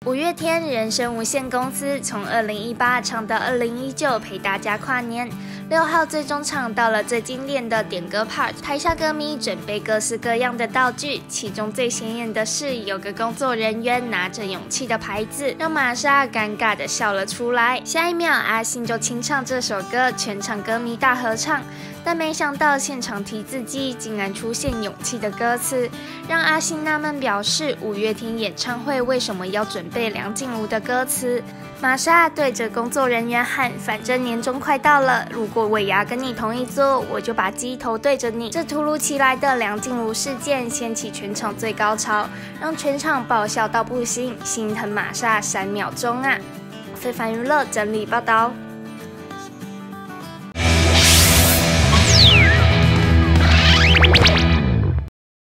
五月天人生无限公司从2018唱到2019，陪大家跨年。6号最终唱到了最经典的点歌 part， 台下歌迷准备各式各样的道具，其中最显眼的是有个工作人员拿着勇气的牌子，让玛莎尴尬的笑了出来。下一秒，阿信就清唱这首歌，全场歌迷大合唱。但没想到现场提字机竟然出现勇气的歌词，让阿信纳闷，表示五月天演唱会为什么要准备梁静茹的歌词。玛莎对着工作人员喊：“反正年终快到了，如果尾牙跟你同一桌，我就把鸡头对着你。”这突如其来的梁静茹事件掀起全场最高潮，让全场爆笑到不行，心疼玛莎3秒钟啊！非凡娱乐整理报道。